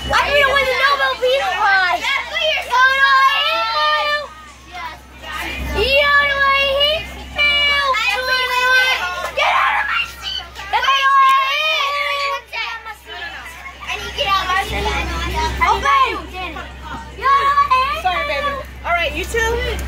I'm gonna win the Nobel Peace Prize. Yodeling! Get out of my seat! And you get out of my seat. Okay. Sorry, baby. All right, you two.